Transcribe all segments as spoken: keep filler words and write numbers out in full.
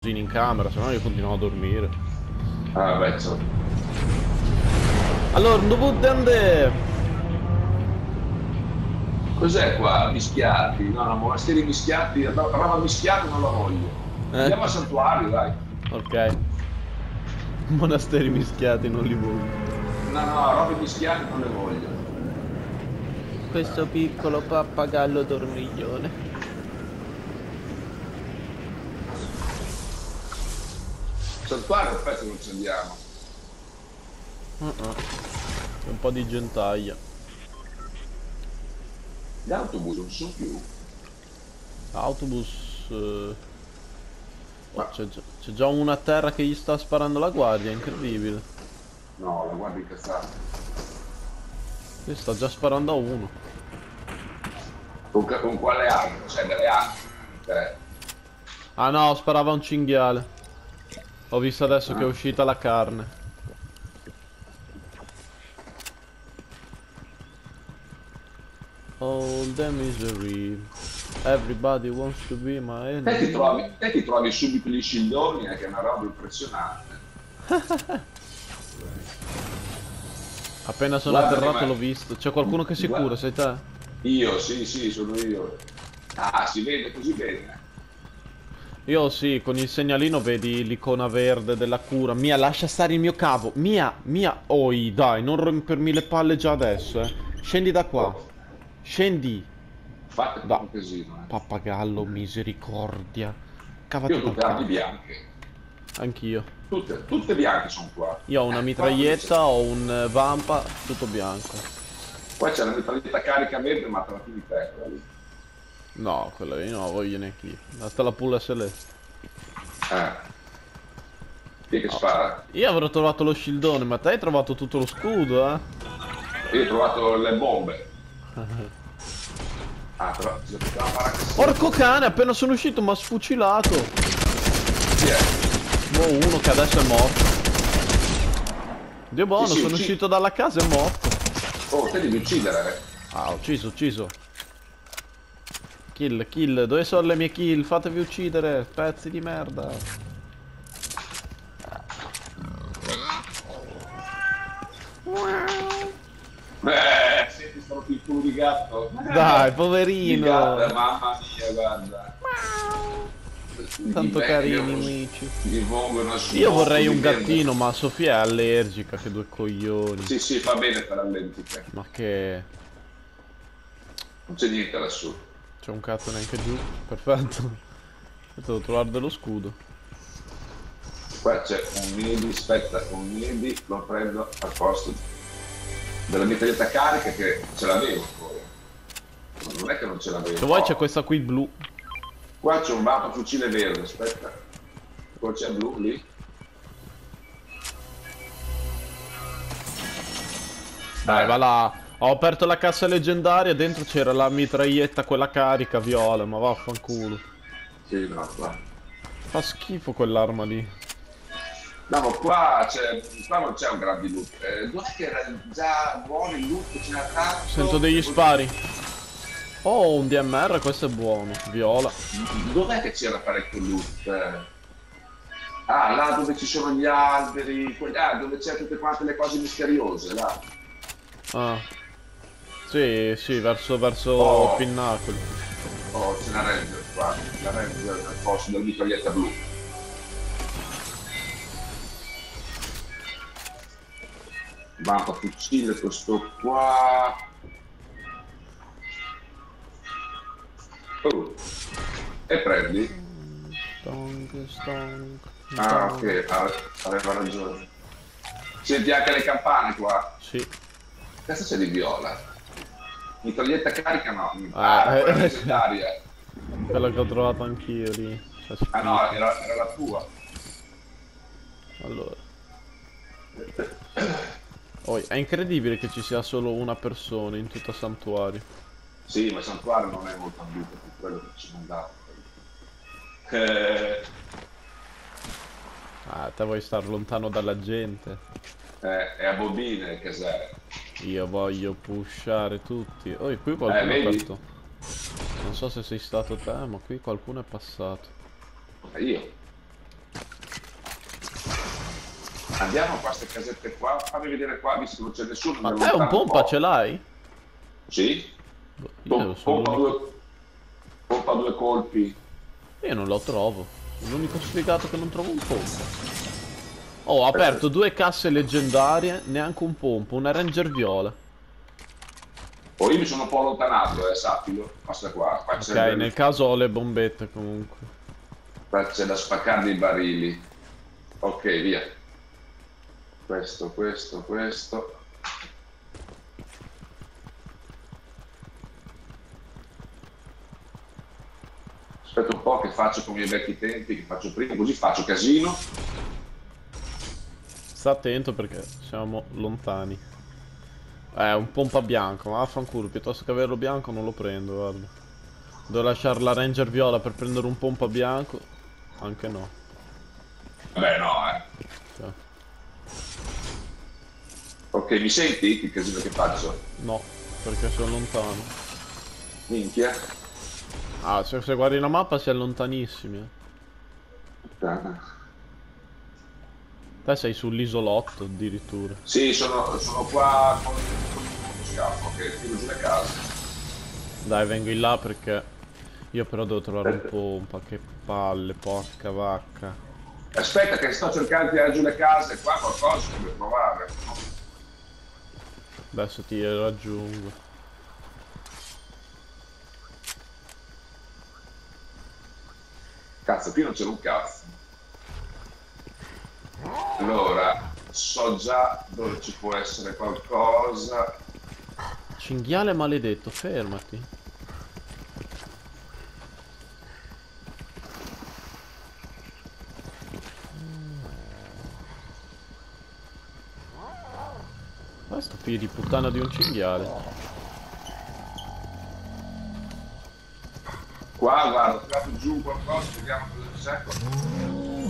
in camera, se no io continuo a dormire. Ah, vabbè, so. Allora, dove andare? Cos'è qua? Mischiati? No, no, monasteri mischiati, roba mischiata non la voglio. Eh? Andiamo al santuario, dai. Ok. Monasteri mischiati non li voglio. No, no, robe mischiate non le voglio. Questo piccolo pappagallo dormiglione. Santuario, aspetta, non ci andiamo. Uh -uh. C'è un po' di gentaglia. Gli autobus non ci sono più. Autobus... Uh... Oh, c'è già, già uno a terra che gli sta sparando la guardia, incredibile. No, la guardia incazzata. Gli sta già sparando a uno. Con, con quale arma? Cioè, delle armi? Eh. Ah no, sparava un cinghiale. Ho visto adesso ah. che è uscita la carne. All the misery. Everybody wants to be my enemy. Te ti trovi, te ti trovi subito gli scildoni, eh, che è una roba impressionante. Appena sono Guarda atterrato me. l'ho visto. C'è qualcuno che si Guarda. cura, sei te? Io, sì, sì, sono io. Ah, si vede così bene. Io sì, con il segnalino vedi l'icona verde della cura. Mia, lascia stare il mio cavo. Mia, Mia. Oi, dai, non rompermi le palle già adesso, eh. Scendi da qua. Oh. Scendi. Fate Da. un casino, eh. Pappagallo, misericordia. Cavati Io ho dal tutte armi cavo. bianche. Anch'io. Tutte, tutte bianche sono qua. Io ho una mitraglietta, ho un vampa, tutto bianco. Qua c'è la mitraglietta carica verde, ma te la tieni te, quella lì. No, quella lì non la voglio neanche io. Basta la pulla celeste. Eh. Chi è che No. spara? Io avrò trovato lo scildone, ma te hai trovato tutto lo scudo, eh? Io ho trovato le bombe. Ah, però si poteva fare anche. Porco cane, appena sono uscito mi ha sfucilato. Chi è? Boh, uno che adesso è morto. Dio buono, Sì, sì, sono ucci- uscito dalla casa e è morto. Oh, te devi uccidere. Ah, ucciso, ucciso. Kill, kill, dove sono le mie kill? Fatevi uccidere, pezzi di merda. Eh, senti sto il culo di gatto. Dai, Di poverino. gatto, mamma mia, guarda. Tanto Gli carini, vengono- amici. Gli vengono su Io vorrei un di merda. gattino, ma Sofia è allergica, che due coglioni. Sì, sì, fa bene per allergiche. Ma che... Non c'è niente lassù. C'è un cazzo neanche giù. Perfetto. Devo trovare dello scudo. Qua c'è un midi, aspetta, un midi, lo prendo al posto della mitraglietta carica che ce l'avevo ancora. Non è che non ce l'avevo. Se vuoi No. c'è questa qui blu. Qua c'è un vapor fucile verde, aspetta. Poi c'è blu lì. Dai, va là. Ho aperto la cassa leggendaria, dentro c'era la mitraglietta, quella carica viola, ma vaffanculo. Sì, no, qua. Fa schifo quell'arma lì. No, ma qua c'è. Qua non c'è un grande loot. Eh, dov'è che era già buono il loot? Ce n'era tanto. Sento degli spari. Oh, un D M R, questo è buono. Viola. Dov'è che c'era parecchio loot? Eh, Ah, là dove ci sono gli alberi, quelli- ah, dove c'è tutte quante le cose misteriose, là. Ah. Sì, sì, verso, verso Oh. il pinnacolo. Oh, c'è una Ranger qua, la Ranger nel posto della mitraglietta blu. Vampa fucile, questo qua. Oh. E prendi? Stonk, stonk. Ah, ok, ave- aveva ragione. Senti anche le campane qua. Sì. Cazzo c'è di viola? Mitraglietta carica no. Ah, Ah, eh, quella eh. leggendaria. Quella che ho trovato anch'io lì. Fa Ah no, schifo. era, era la tua. Allora. Oh, è incredibile che ci sia solo una persona in tutto Santuario. Sì, ma il santuario non è molto ambito per quello che ci sono andato. Eh, Ah, te vuoi star lontano dalla gente. eh, è a bobine che sei. Io voglio pushare tutti. Oh, e qui qualcuno Eh, è vedi? passato. Non so se sei stato te, ma qui qualcuno è passato. Eh, io. Andiamo a queste casette qua, fammi vedere qua, visto che non c'è nessuno. Ma te un pompa ce l'hai? Sì. Io Pompa due, pompa due colpi. Io non lo trovo. L'unico sfigato che non trovo un pompa. Oh, ho aperto due casse leggendarie, neanche un pompa, una ranger viola. Oh, io mi sono un po' allontanato, eh, sappilo. Basta qua. qua Ok, nel del... caso ho le bombette comunque. Qua c'è da spaccare dei barili. Ok, via. Questo, questo, questo. Aspetta un po' che faccio come i vecchi tempi, che faccio prima, così faccio casino. Sta attento perché siamo lontani. Eh, un pompa bianco, ma vaffanculo, piuttosto che averlo bianco non lo prendo, guarda. Devo lasciare la ranger viola per prendere un pompa bianco. Anche no. Vabbè no, eh. Okay. Ok, mi senti che casino che faccio? No, perché sono lontano. Minchia. Ah, se, se guardi la mappa si è lontanissimi. Eh. Puttana. Te sei sull'isolotto addirittura. Sì, sono, sono qua con, con il scafo che tiro giù le case. Dai, vengo in là perché io però devo trovare un pompa. Che palle, porca vacca. Aspetta che sto cercando di tirare giù le case, qua qualcosa devo provare. Adesso ti raggiungo. Cazzo, qui non c'è un cazzo. Allora, so già dove ci può essere qualcosa. Cinghiale maledetto, fermati. Questo figlio di puttana di un cinghiale. Qua, guarda, ho tirato giù qualcosa, vediamo cosa c'è.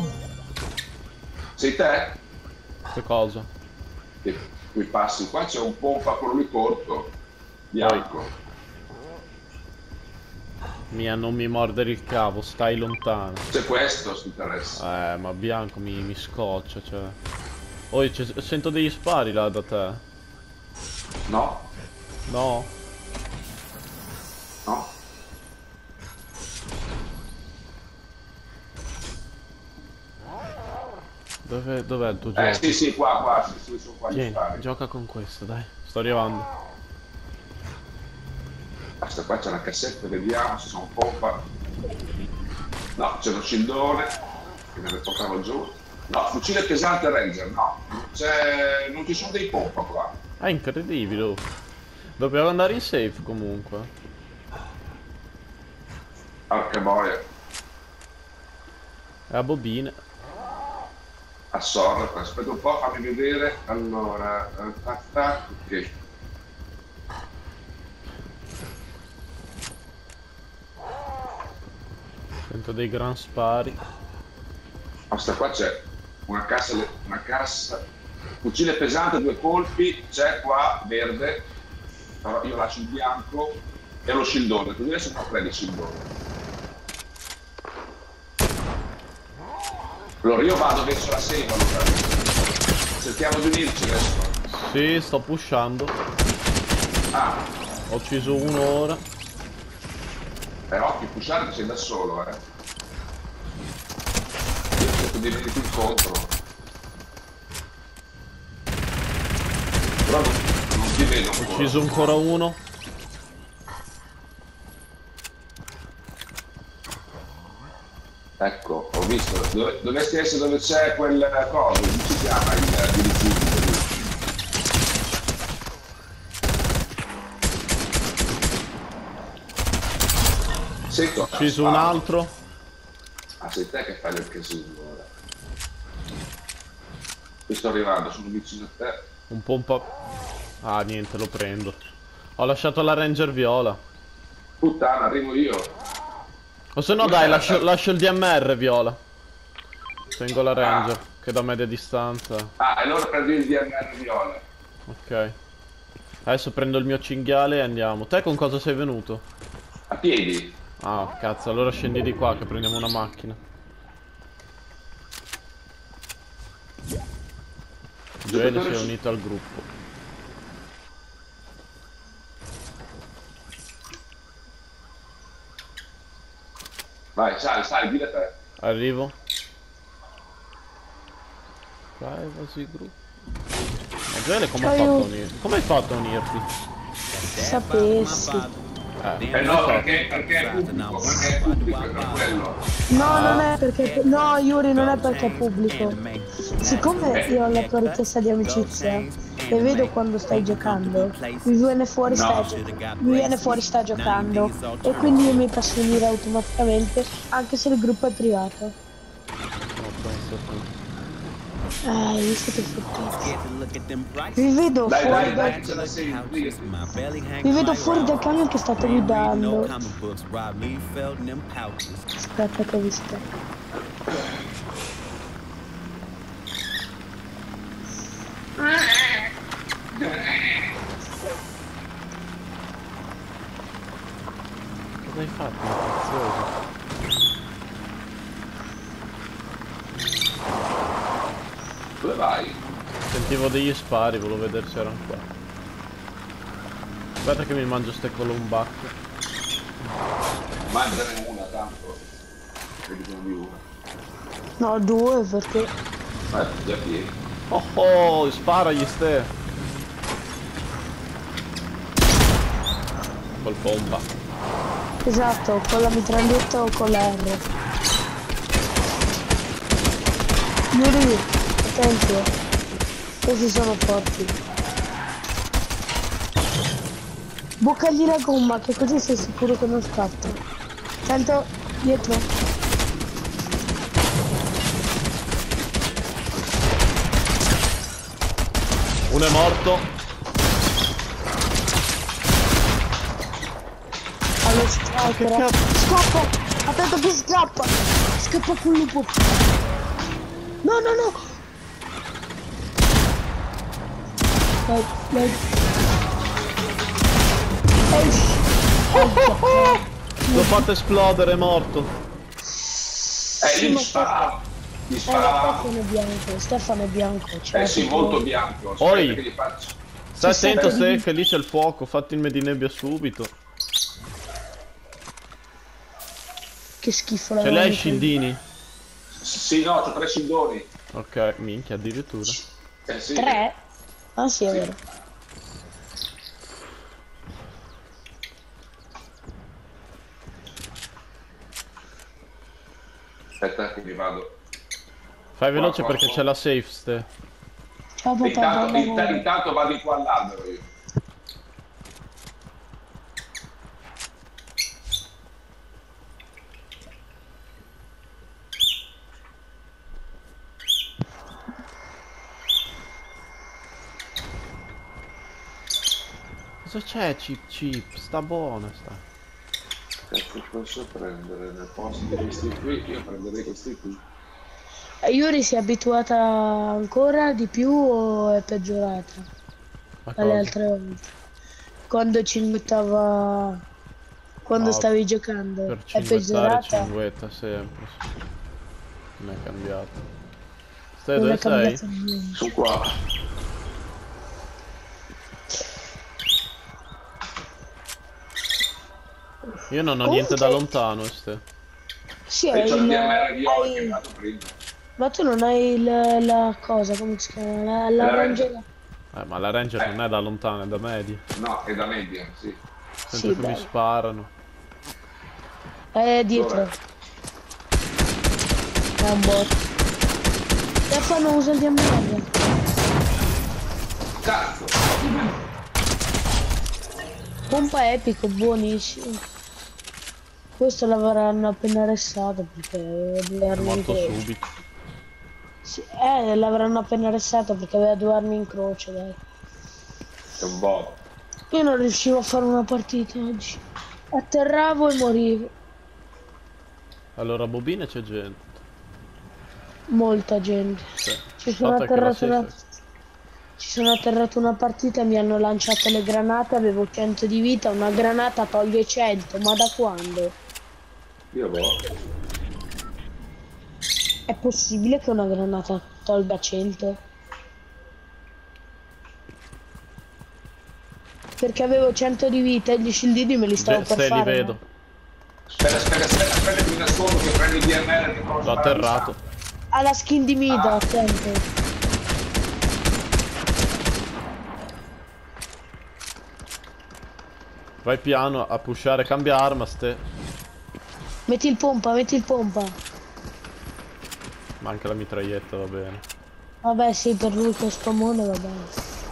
Sei te? Che cosa? Che qui passi, qua c'è un pompa quello lì corto, bianco. Mia, non mi mordere il cavo, stai lontano. C'è questo, se ti interessa. Eh, ma bianco mi, mi scoccia, cioè. Oh, sento degli spari là da te. No? No? No? Dov'è dov il tuo gioco? Eh sì sì, qua, qua, sì, sì, sono qua. Vieni, gioca con questo, dai. Sto arrivando. Basta, qua c'è una cassetta, vediamo se sono pompa. No, c'è uno scildone che me ne portavo giù. No, fucile pesante Ranger, no. Non ci sono dei pompa qua. È incredibile, oh. Dobbiamo andare in safe comunque. Porca boia. È a bobine. Assorta, aspetta un po', fammi vedere. Allora, tac tac, ok. Sento dei gran spari. Basta, qua c'è una cassa, una cassa. Fucile pesante, due colpi, c'è qua, verde. Però io lascio il bianco e lo scildone, così adesso non prendi il scildone. Allora io vado verso la save, allora. Cerchiamo di unirci adesso. Sì, sto pushando. Ah. Ho ucciso uno ora. Eh, occhio, pushare sei da solo, eh. Io cerco di venirti incontro. Però non, non ti vedo ancora. Ho ucciso ancora uno. Ecco, ho visto. Dove, dovresti essere dove c'è quel coso, come si chiama il dirigibile? Sento, ho ucciso un altro. Ah, sei te che fai del casino ora. Qui sto arrivando, sono vicino a te. Un pompa. Ah, niente, lo prendo. Ho lasciato la ranger viola. Puttana, arrivo io. O se no dai, lascio, lascio il D M R viola. Tengo la ranger, ah. che da media distanza. Ah, e allora prendi il D M R viola. Ok. Adesso prendo il mio cinghiale e andiamo. Te con cosa sei venuto? A piedi. Ah, cazzo, allora scendi di qua che prendiamo una macchina. Gioele si è unito al gruppo. Vai, sali, sali, di da te. Arrivo. Privacy group. Ma Gioele come hai fatto a unirti? Come hai fatto a unirti? Sapessi. Eh, Eh no, perché, perché è pubblico, perché è pubblico, è per quello. No, non è perché... No, Yuri, non è perché è pubblico. Siccome io ho la tua richiesta di amicizia e vedo quando stai giocando, mi viene fuori, No. stai, mi viene fuori sta giocando e quindi io mi posso unire automaticamente anche se il gruppo è privato. no, penso tu. Eh, hai visto che fottezza. Vi vedo Dai, fuori dai, dal... dai, ce la senti. Vi vedo fuori dal camion che state guidando. Aspetta che vi sto. Cosa hai fatto? Prezioso. Dove vai? Sentivo degli spari, volevo vedere se erano qua. Aspetta che mi mangio ste columbacche. Mangiane una, tanto. Vedi come di una. No, due perché... Eh, già pieni. Oh oh, sparagli ste. Col pompa. Esatto, con la mitraglietta o con la R. Yuri, attento. Questi sono forti. Bucagli la gomma, che così sei sicuro che non scatta. Attento, dietro. Uno è morto. Allo striker. Scappa! Attento che scappa! Scappa con il lupo. No, no, no! Dai, dai. Esci! L'ho fatto esplodere, è morto. Eh, io gli sparavo. Gli Eh, sparavo. Stefano è bianco, Stefano è bianco. Cioè, Eh sì, molto bianco. Aspetta Oi. che gli faccio. Stai Sì, attento sì. se che lì c'è il fuoco, fatti il medinebbia subito. Che schifo la Ce l'hai i veramente. scildini? Sì, no, c'ho tre scindoni. Ok, minchia, addirittura. Eh sì. Tre? Ah sì, è vero. Aspetta che mi vado. Fai veloce Qua, qua, perché qua. c'è la safe ste. Ciao papà, Intanto, buon inta- lavoro. intanto vado in qua all'albero io. Cosa c'è? Chip chip, sta buona sta. Che posso prendere nel posto di questi qui? Io prenderei questi qui. E Yuri si è abituata ancora di più o è peggiorata Ma alle cosa? altre volte? Quando cinguettava... Quando No, stavi giocando? Per È cinguettare peggiorata? cinguetta sempre. Sì. Non è cambiato. Stai Non dove è sei? cambiato niente. Sono qua. Io non ho Comunque- niente da lontano ste. Sì, E hai c'ho il... la D M R viola che hai- è andato prima. Ma tu non hai il... la cosa, come si chiama? La, la La Ranger... Eh, ma la Ranger Eh. non è da lontano, è da media. No, è da media, sì. Sento Sì, che mi dai. sparano. È dietro. Dov'è? È un bot. Stefano usa il D M R. Cazzo! Pompa epico, buonissimo. Questo l'avranno appena arrestato perché aveva È due armi in morto croce. subito. Sì, eh, l'avranno appena arrestato perché aveva due armi in croce, dai. È un bot. Io non riuscivo a fare una partita oggi. Atterravo e morivo. Allora, bobine c'è gente. Molta gente. Sì. Ci sono Fatto che la atterrato una... safe- Ci sono atterrato una partita e mi hanno lanciato le granate, avevo cento di vita, una granata toglie cento, ma da quando? Io boh. È possibile che una granata tolga cento? perché avevo cento di vita e gli shieldini me li stavo Se per li fare. vedo. Aspetta, aspetta, aspetta, aspetta che mi nascondo che prendi il D M R che provo a L'ho sparare atterrato. Ha la skin di Mida, Ah. attento. Vai piano a pushare, cambia arma, ste. Metti il pompa, metti il pompa. Ma anche la mitraglietta va bene. Vabbè sì, per lui questo mondo va bene.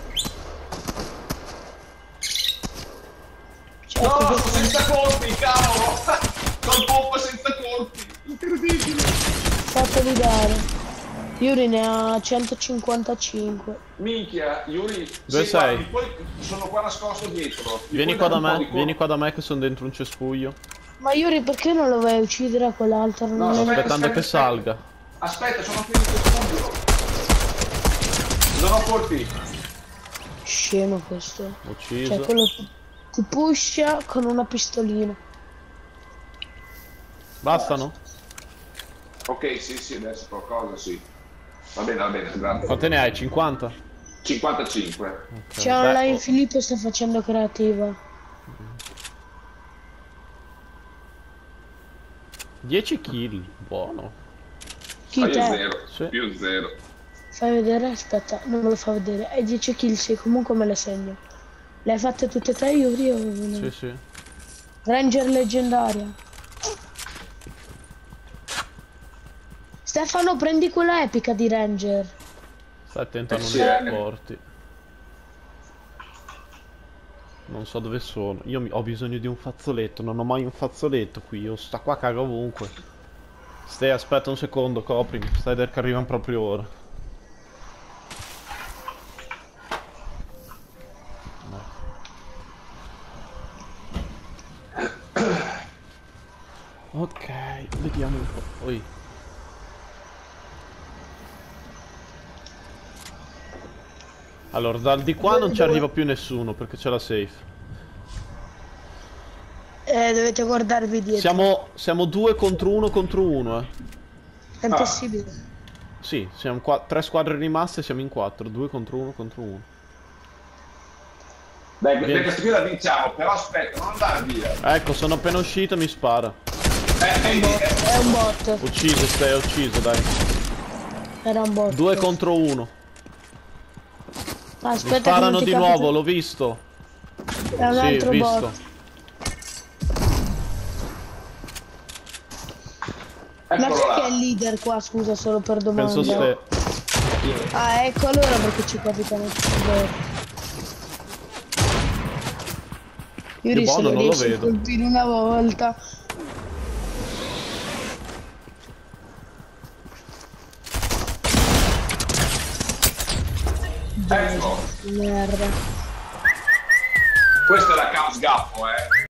Cioè, No, che- sono senza colpi, cavolo! Col pompo senza colpi! Incredibile! fateli dare. Yuri ne ha centocinquantacinque. Minchia, Yuri, Dove sì, sei? guardi, poi sono qua nascosto dietro. Mi Vieni puoi qua dare da un po' me, di vieni colpi? qua da me che sono dentro un cespuglio. Ma Yuri perché non lo vai a uccidere a quell'altro? No, Non aspetta, è- Aspettando che aspetta. salga. Aspetta, sono finito il studio. Non ho colpi. Scemo questo. Ucciso. Cioè quello ti- ti pusha con una pistolina. Bastano? Ok, sì, sì, adesso qualcosa, sì. Va bene, va bene, grazie. Quante ne hai? cinquanta? cinquantacinque. Ok, C'è dai, online oh, Filippo sta facendo creativa. dieci kill, buono. Chi Ah, io te? zero, Sì. io zero. Fai vedere? Aspetta, non me lo fa vedere. Hai dieci kill, sì, comunque me le segno. Le hai fatte tutte e tre Yuri o no? Sì, sì. Ranger leggendaria. Stefano, prendi quella epica di Ranger. Stai attento a Eh non sì, li eh. porti. Non so dove sono. Io mi- ho bisogno di un fazzoletto. Non ho mai un fazzoletto qui. Io sta qua cago ovunque. Stai, aspetta un secondo, coprimi. Stai del che arrivano proprio ora. Ok, vediamo un po'. Poi. Allora, dal di qua non ci arriva più nessuno perché c'è la safe. Eh, dovete guardarvi dietro. Siamo, siamo due contro uno contro uno, eh. È impossibile. Sì, siamo qua, tre squadre rimaste, siamo in quattro, due contro uno contro uno. Dai, Vieni. dai, questa qui la vinciamo, però aspetta, non andare via. Ecco, sono appena uscito, mi spara. Eh, vedi, eh, È un bot. Ucciso, stai, ucciso, dai. Era un bot. Due contro uno. Ah, Mi aspetta che sparano non ti di capita- nuovo, l'ho visto. È un Sì, altro visto. bot. Ma eccolo chi è là. il leader qua, scusa, solo per domanda? Penso ste. Ah, ecco allora perché ci capitano tutti i bot. Io Di buono solo non lo riesco a vedo. colpire una volta. Ecco, Merda. questo è l'account sgaffo, eh.